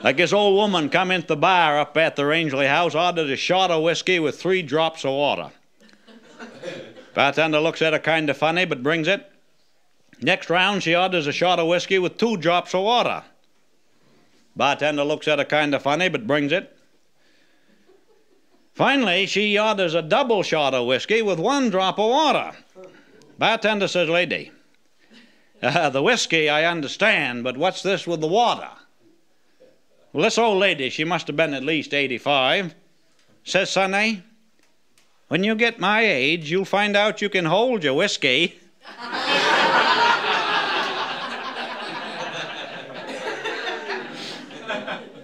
Like this old woman come into the bar up at the Rangeley House, ordered a shot of whiskey with 3 drops of water. Bartender looks at her kind of funny, but brings it. Next round, she orders a shot of whiskey with 2 drops of water. Bartender looks at her kind of funny, but brings it. Finally, she orders a double shot of whiskey with 1 drop of water. Bartender says, "Lady, the whiskey I understand, but what's this with the water?" Well, this old lady, she must have been at least 85, says, "Sonny, when you get my age, you'll find out you can hold your whiskey."